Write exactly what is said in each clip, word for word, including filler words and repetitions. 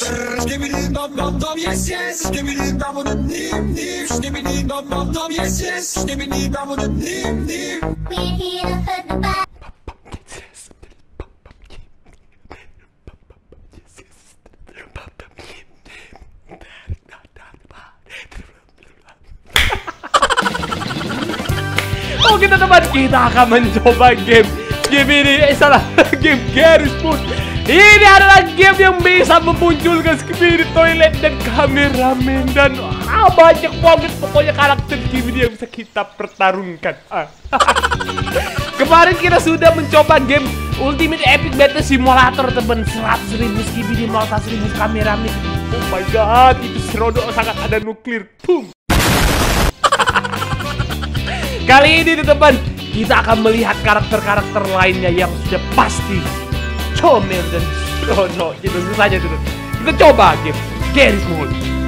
Skibidi dum dum dum, yes yes. Skibidi dum dum dim dim. Skibidi dum dum dum, yes yes. Skibidi dum dum dim dim. We're here to put the bad. Oke teman-teman, kita akan mencoba game game ini, eh salah, game Garry's Mod. Ini adalah game yang bisa memunculkan Skibidi Toilet dan kameramen dan ah, banyak banget pokoknya karakter Skibidi yang bisa kita pertarungkan. Ah. Kemarin kita sudah mencoba game Ultimate Epic Battle Simulator teman, seratus ribu Skibidi melawan seratus ribu kameramen. Oh my god, itu serodok sangat ada nuklir. Boom. Kali ini teman, kita akan melihat karakter-karakter lainnya yang sudah pasti comel dan seronok. Itu saja dulu. Kita coba game Garry's Mod.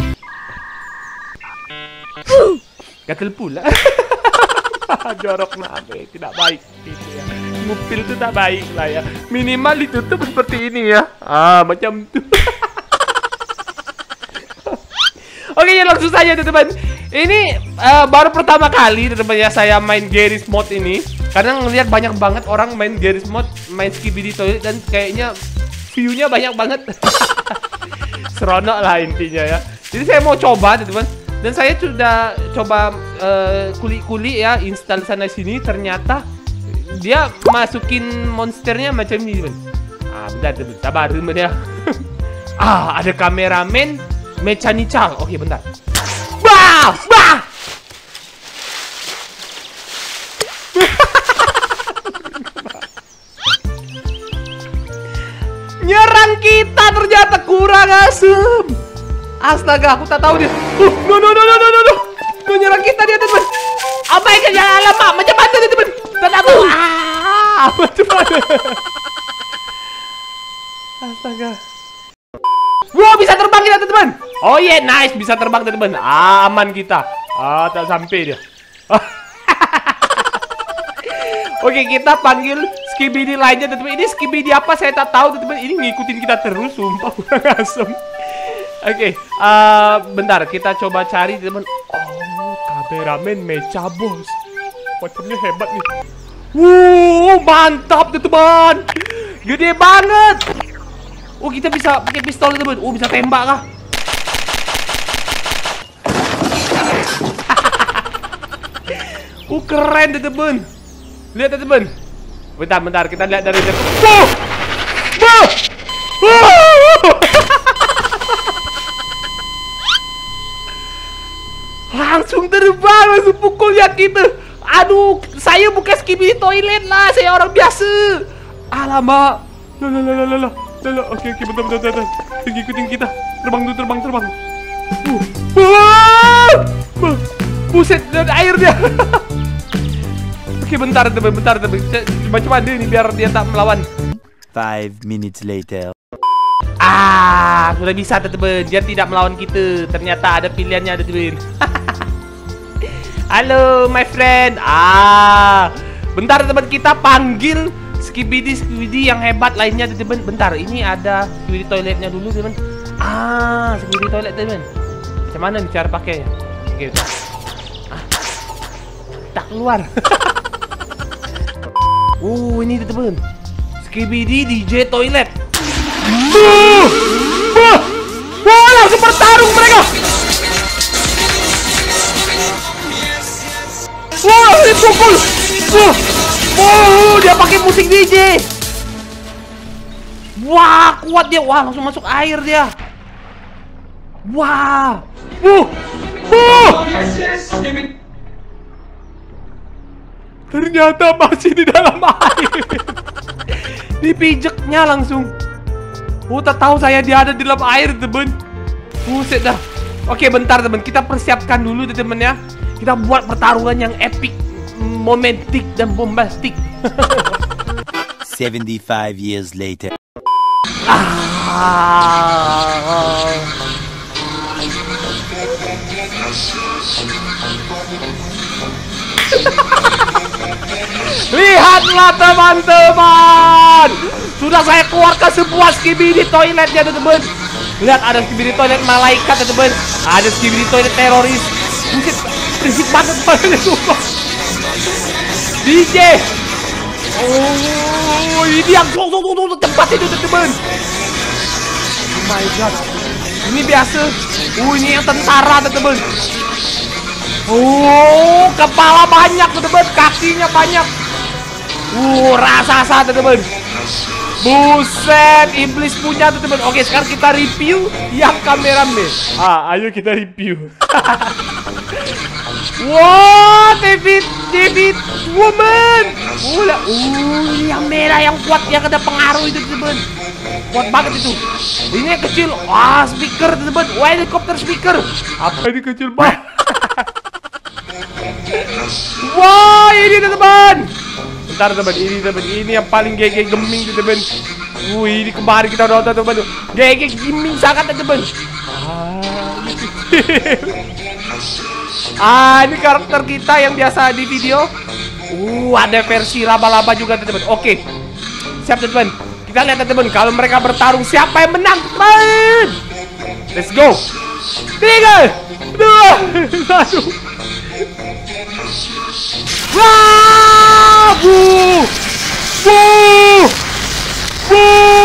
Gatel pula. Jorok nabe, tidak baik gitu ya. Ngupil itu tak baik lah ya. Minimal ditutup seperti ini ya. Ah, macam itu. Oke ya, langsung saja teman-teman. Ini uh, baru pertama kali teman-teman ya saya main Garry's Mod ini. Karena ngelihat banyak banget orang main Garry's Mod, main Skibidi Toilet dan kayaknya view-nya banyak banget. Seronok lah intinya ya. Jadi saya mau coba teman-teman. Dan saya sudah coba kuli-kuli uh, ya, install sana sini. Ternyata dia masukin monsternya macam ini teman. Ah, bentar teman, sabar teman ya. Ah, ada kameramen mechanical. Oke, bentar. Bah! Bah! Nyerang kita ternyata kurang asem. Astaga, aku tak tahu dia. Uh, no no no no no no no. Tuh nyerang kita dia teman. Apa yang jalan lama? Macam mana dia teman? Tak tahu. Ah, macam mana? Astaga. Wow, bisa terbang kita teman. Oh iya, yeah, nice, bisa terbang teman. Aman kita. Ah, tak sampai dia. Oke, kita panggil Skibidi lainnya teman. Ini Skibidi apa saya tak tahu teman. Ini ngikutin kita terus, sumpah kurang asem. Oke, uh, bentar kita coba cari teman. Oh, kameramen mecha bos. Macamnya hebat nih. Wow, mantap teman. Gede banget. Oh, kita bisa pakai pistol teman. Oh, bisa tembak kah? Oh, keren teman. Lihat teman. Bentar, bentar kita lihat dari jauh. Oh! Oh! Oh! Langsung terbang, langsung pukul ya kita. Aduh, saya bukan Skibidi Toilet lah, saya orang biasa. Alamak. Lah lah lah lah lah. Lah, oke oke bentar bentar bentar. Ikutin kita. Terbang dulu, terbang terbang. Uh. Uh. Buset, dan air dia. Oke, bentar teman, bentar teman. Macam mana ini biar dia tak melawan. Five minutes later. Ah, sudah bisa teman. Dia tidak melawan kita. Ternyata ada pilihannya ada teman. Halo my friend. Ah, bentar teman, kita panggil Skibidi Skibidi yang hebat lainnya teman. Bentar, ini ada Skibidi Toiletnya dulu teman. Ah, Skibidi Toilet teman. Macam mana nih cara pakai ya? Oke. Ah, tak keluar. Oh, ini teman. Skibidi D J Toilet. Wah, wah, wah, langsung bertarung mereka. Wah, dipukul. Wah, wow, dia pakai musik D J. Wah, kuat dia. Wah, langsung masuk air dia. Wah, uh, uh. Ternyata masih di dalam air. Dipijaknya langsung. Oh, tak tahu saya dia ada di dalam air teman. Buset dah. Oke, bentar teman, kita persiapkan dulu teman ya. Kita buat pertarungan yang epic, momentik dan bombastik. seventy-five years later. Ah. Lihatlah teman-teman, sudah saya keluarkan sebuah Skibidi Toiletnya teman-teman. Lihat ada Skibidi Toilet malaikat teman-teman. Ada Skibidi Toilet teroris. Buset, berisik banget banget sumpah. D J. Oh, ini yang tuh tuh tuh tempat itu teman-teman. Oh my god. Ini biasa. Oh, ini yang tentara teman-teman. Oh, kepala banyak teman-teman, kakinya banyak. Uh, raksasa teman-teman. Buset, iblis punya teman-teman. Oke, sekarang kita review yang kameramen. Ah, ayo kita review. Wow, David, David, woman. Ula, uh, yang merah yang kuat yang ada pengaruh itu teman-teman. Kuat banget itu. Ini yang kecil. Wah, speaker teman-teman. Wah, helikopter speaker. Apa ini kecil banget? Wah, ini teman-teman. Bentar teman, ini teman, ini yang paling G G geming teman. Wih, ini kemarin kita nonton teman. G G geming sangat teman. Ah, ah, ini karakter kita yang biasa di video. Uh, ada versi laba-laba juga teman. Oke, siap teman. Kita lihat teman, kalau mereka bertarung siapa yang menang teman. Let's go. Tiga, dua, satu. Wah, bu, bu, bu,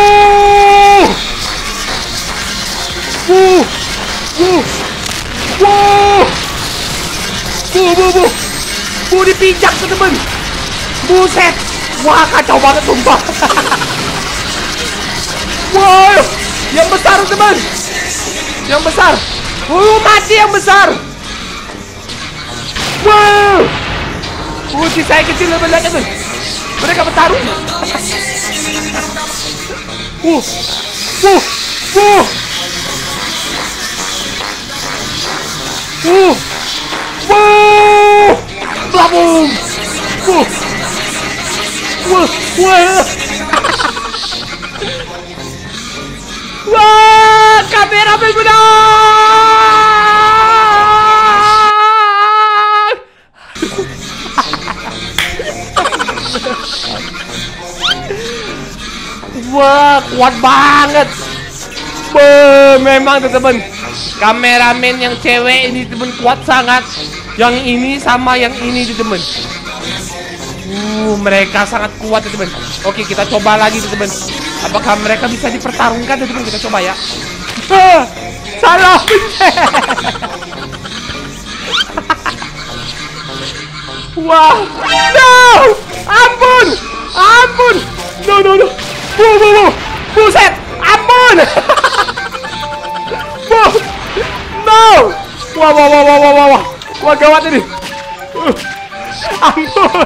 bu, bu, bu, bu, bu, bu, bu dipijak teman. Buset, wah kacau banget sumpah. Wow, yang besar teman, yang besar. Uh, mati yang besar. Wow. Putih saya kecil lebih lihat teman. Mereka bertarung. Uh, uh, uh, uh, uh, belabung. Uh, uh, uh. Wah, kamera menang. Wah, kuat banget. Be, memang teman-teman. Kameramen yang cewek ini teman kuat sangat. Yang ini sama yang ini teman. Uh, mereka sangat kuat teman. Oke, kita coba lagi teman. Apakah mereka bisa dipertarungkan teman? Kita coba ya. Ah, salah. Wah, no, ampun, ampun, no, no, no. Bu, bu, bu, buset, ampun. Bu, no. Wah, wah, wah, wah, wah, wah, wah, wah, gawat ini. Uh, ampun.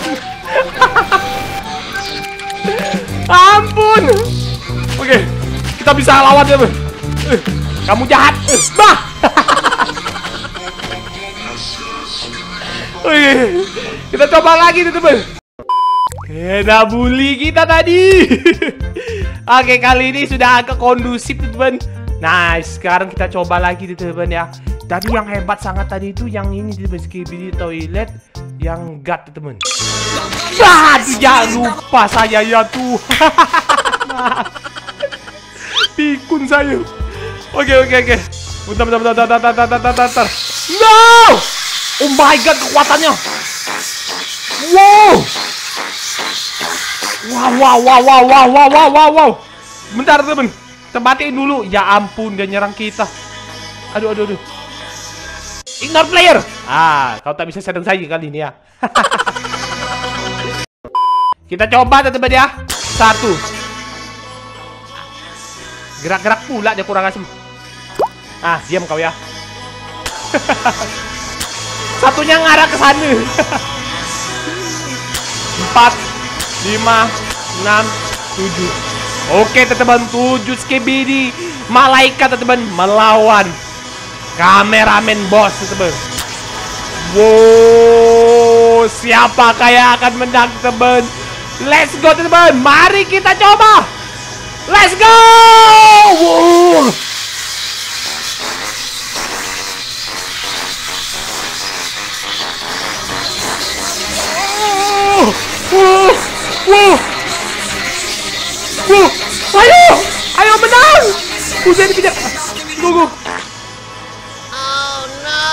Ampun. Oke, kita bisa lawan ya, uh, kamu jahat. Uh, bah. Oke, kita coba lagi teman. Kena bully kita tadi. Oke, kali ini sudah agak kondusif teman. Nah, sekarang kita coba lagi teman ya. Tadi yang hebat sangat tadi itu yang ini teman, Skibidi Toilet yang God teman. Ah, jangan lupa saya ya tuh. Pikun saya. Oke, oke, oke. Bentar, bentar, bentar, bentar, bentar, bentar, bentar, bentar. No! Oh my god, kekuatannya. Wow. Wow, wow, wow, wow, wow, wow, wow, wow, wow. Bentar temen, kita matiin dulu. Ya ampun, dia nyerang kita. Aduh, aduh, aduh. Ignore player. Ah, kau tak bisa sedang saja kali ini ya. Kita coba teman ya. Satu. Gerak-gerak pula dia kurang asem. Ah, diam kau ya. Satunya ngarah ke sana. Empat, lima, enam, tujuh. Oke teman-teman, tujuh Skibidi malaikat teman melawan kameramen bos teman. Wow, siapakah yang akan menang teman? Let's go teman, mari kita coba. Let's go. Wow. Wuh, wuh, wuh, ayo, ayo menang. Udah dikejar. go go. Oh no.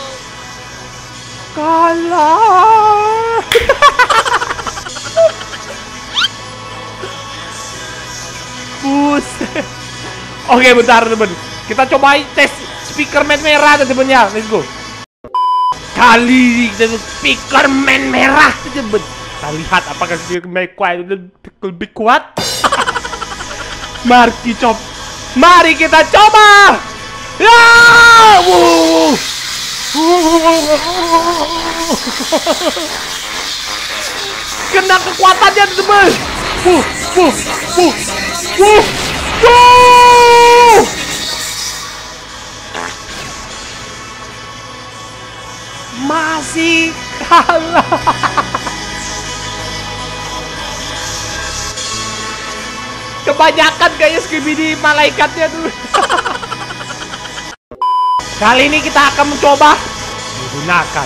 Kalah. Buset. Oke, bentar teman. Kita coba tes speaker man merah teman ya. Let's go. Kali ini speaker man merah teman. Kita lihat apakah speaker man kuat lebih kuat. Mari kita Mari kita coba. Ya! Wuh. Kena kekuatannya teman. Wuh, wuh, wuh. Wuh. Wuh. Masih kalah. Kebanyakan kayak Skibidi malaikatnya tuh. Kali ini kita akan mencoba menggunakan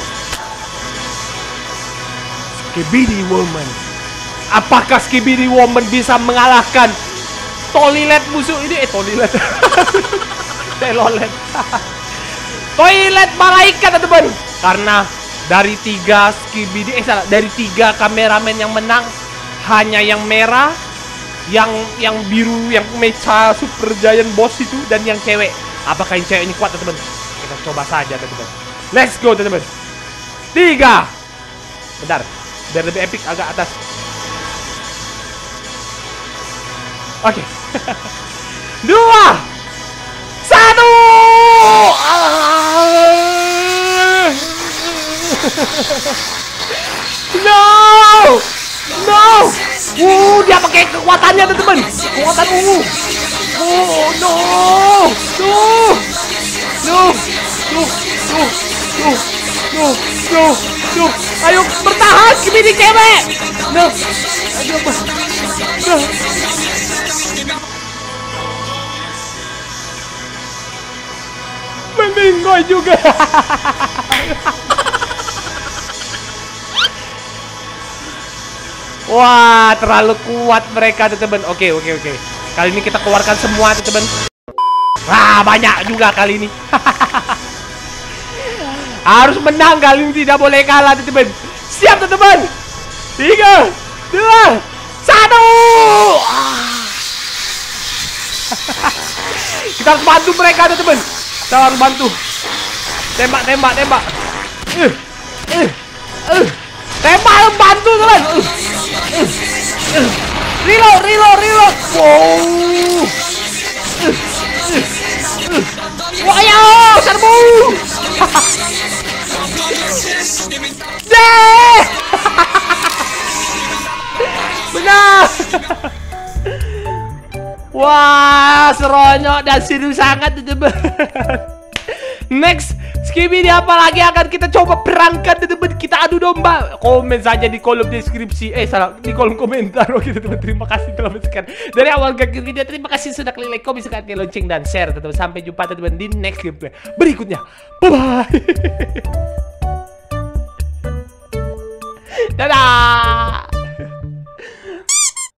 Skibidi Woman. Apakah Skibidi Woman bisa mengalahkan Toilet musuh ini? Eh, toilet. Telolet. Toilet malaikat teman. Karena dari tiga Skibidi, eh salah, dari tiga kameramen yang menang hanya yang merah, yang yang biru, yang mecha super giant boss itu, dan yang cewek. Apakah yang cewek ini kuat teman? Kita coba saja teman. Let's go teman. Tiga. Bentar, biar lebih epic agak atas. Oke. Dua. Satu. No. No. Uh, dia pakai kekuatannya teman. Kekuatan ungu. Oh no. No. No. No. No. No. No. No. No. Ayo bertahan, Skibidi cewek. No. Ayo. No. Meninggoy juga. Wah, terlalu kuat mereka teman. Oke, oke, oke. Kali ini kita keluarkan semua teman. Wah, banyak juga kali ini. Harus menang kali ini, tidak boleh kalah teman. Siap teman. Tiga, dua, satu. Kita harus bantu mereka teman. Kita harus bantu. Tembak, tembak, tembak. Uh, uh, uh. Tembak, bantu teman. Uh, uh, uh. Reload, reload, reload. Wow. Uh, uh, uh. Wah, ayo, serbu. Deh. Benar. Wah, seronok dan seru sangat teman. Next, Skibidi apa lagi akan kita coba perangkan teman. Kita adu domba. Komen saja di kolom deskripsi. Eh salah, di kolom komentar. Oke teman, terima kasih telah menonton. Dari awal ke video, terima kasih sudah klik like, komen, subscribe, lonceng dan share teman. Sampai jumpa teman di next gameplay berikutnya. Bye bye. Dadah.